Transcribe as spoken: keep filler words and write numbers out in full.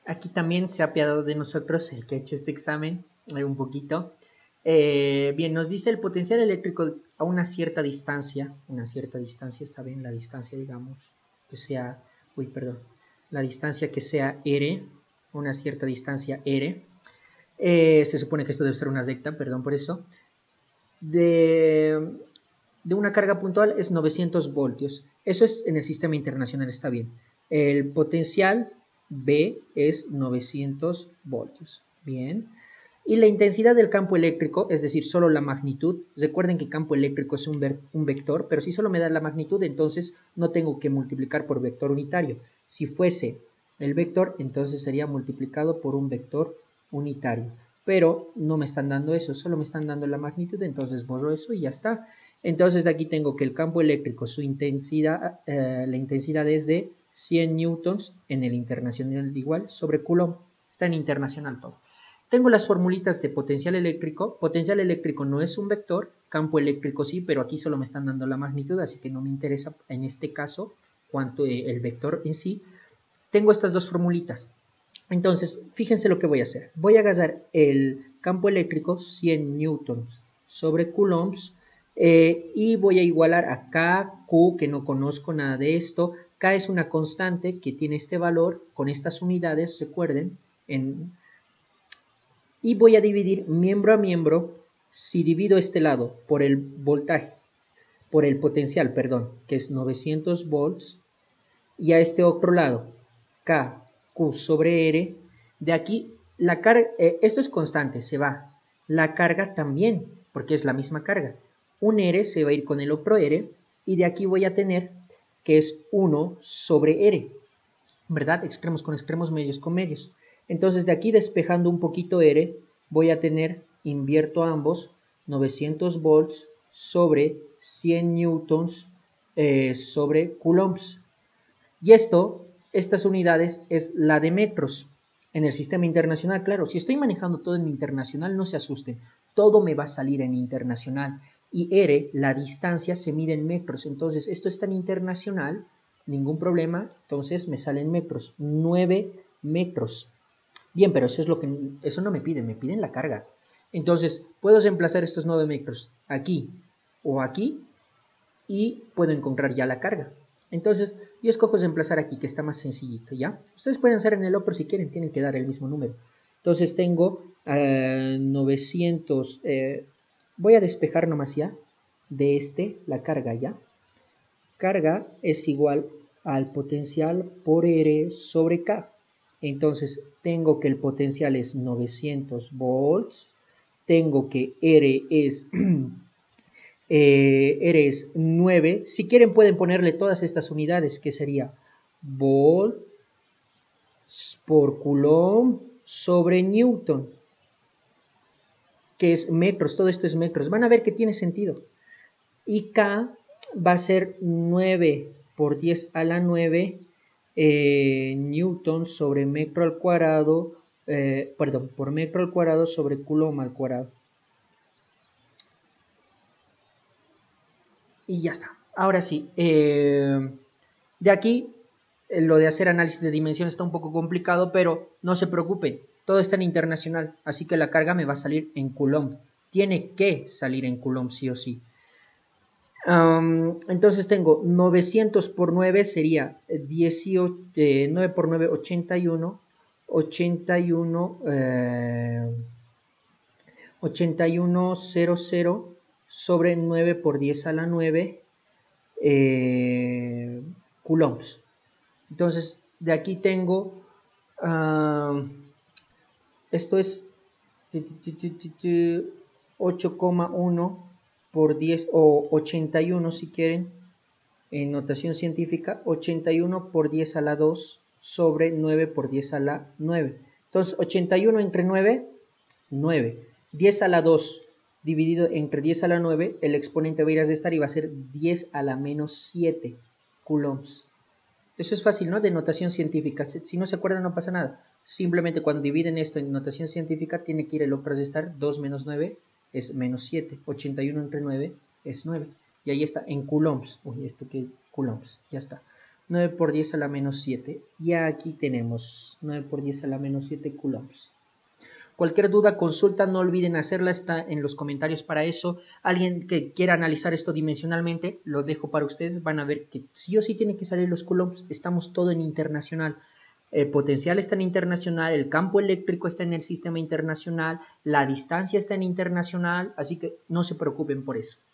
Aquí también se ha apiadado de nosotros el que ha hecho este examen, eh, un poquito. Eh, bien, nos dice el potencial eléctrico a una cierta distancia, una cierta distancia, está bien, la distancia, digamos, que sea, uy, perdón, la distancia que sea R, una cierta distancia R, eh, se supone que esto debe ser una recta, perdón por eso, de, de una carga puntual es novecientos voltios. Eso es en el sistema internacional, está bien. El potencial B es novecientos voltios. Bien. Y la intensidad del campo eléctrico, es decir, solo la magnitud. Recuerden que campo eléctrico es un, ver, un vector, pero si solo me da la magnitud, entonces no tengo que multiplicar por vector unitario. Si fuese el vector, entonces sería multiplicado por un vector unitario. Pero no me están dando eso, solo me están dando la magnitud, entonces borro eso y ya está. Entonces de aquí tengo que el campo eléctrico, su intensidad, eh, la intensidad es de cien newtons en el internacional igual sobre Coulomb. Está en internacional todo. Tengo las formulitas de potencial eléctrico. Potencial eléctrico no es un vector, campo eléctrico sí, pero aquí solo me están dando la magnitud, así que no me interesa en este caso cuánto eh, el vector en sí. Tengo estas dos formulitas. Entonces, fíjense lo que voy a hacer. Voy a agarrar el campo eléctrico, cien newtons sobre coulombs, eh, y voy a igualar a K, Q, que no conozco nada de esto. K es una constante que tiene este valor con estas unidades, recuerden, en, y voy a dividir miembro a miembro. Si divido este lado por el voltaje, por el potencial, perdón, que es novecientos volts, y a este otro lado, K, Q sobre R, de aquí la carga, eh, esto es constante, se va. La carga también, porque es la misma carga. Un R se va a ir con el otro R, y de aquí voy a tener que es uno sobre R, ¿verdad? Extremos con extremos, medios con medios. Entonces de aquí despejando un poquito R, voy a tener, invierto ambos, novecientos volts sobre cien newtons eh, sobre coulombs. Y esto, estas unidades, es la de metros. En el sistema internacional, claro, si estoy manejando todo en internacional, no se asusten, todo me va a salir en internacional. Y R, la distancia, se mide en metros. Entonces, esto está en internacional, ningún problema. Entonces, me salen metros, nueve metros. Bien, pero eso es lo que, eso no me piden, me piden la carga. Entonces, puedo reemplazar estos nueve metros aquí o aquí y puedo encontrar ya la carga. Entonces, yo escojo reemplazar aquí, que está más sencillito, ¿ya? Ustedes pueden hacer en el otro si quieren, tienen que dar el mismo número. Entonces tengo uh, novecientos, eh, voy a despejar nomás ya, de este, la carga, ¿ya? Carga es igual al potencial por R sobre K. Entonces, tengo que el potencial es novecientos volts, tengo que R es... Eh, eres nueve. Si quieren pueden ponerle todas estas unidades, que sería volts por coulomb sobre newton, que es metros, todo esto es metros. Van a ver que tiene sentido. Y K va a ser nueve por diez a la nueve eh, newton sobre metro al cuadrado, eh, perdón, por metro al cuadrado sobre coulomb al cuadrado. Y ya está. Ahora sí, eh, de aquí eh, lo de hacer análisis de dimensión está un poco complicado, pero no se preocupen, todo está en internacional, así que la carga me va a salir en coulomb. Tiene que salir en coulomb sí o sí. Um, entonces tengo novecientos por nueve sería dieciocho, eh, nueve por nueve, ochenta y uno, ochenta y uno, eh, ochenta y uno cero cero sobre nueve por diez a la nueve eh, coulombs. Entonces, de aquí tengo, uh, esto es ocho coma uno por diez o ochenta y uno si quieren, en notación científica, ochenta y uno por diez a la dos sobre nueve por diez a la nueve. Entonces, ochenta y uno entre nueve, nueve. diez a la dos dividido entre diez a la nueve, el exponente va a ir a restar y va a ser diez a la menos siete coulombs. Eso es fácil, ¿no? De notación científica. Si no se acuerdan, no pasa nada. Simplemente cuando dividen esto en notación científica, tiene que ir el otro a restar. dos menos nueve es menos siete. ochenta y uno entre nueve es nueve. Y ahí está, en coulombs. Uy, ¿esto qué? Coulombs. Ya está. nueve por diez a la menos siete. Y aquí tenemos nueve por diez a la menos siete coulombs. Cualquier duda, consulta, no olviden hacerla, está en los comentarios para eso. Alguien que quiera analizar esto dimensionalmente, lo dejo para ustedes. Van a ver que sí o sí tienen que salir los coulombs. Estamos todo en internacional. El potencial está en internacional, el campo eléctrico está en el sistema internacional, la distancia está en internacional, así que no se preocupen por eso.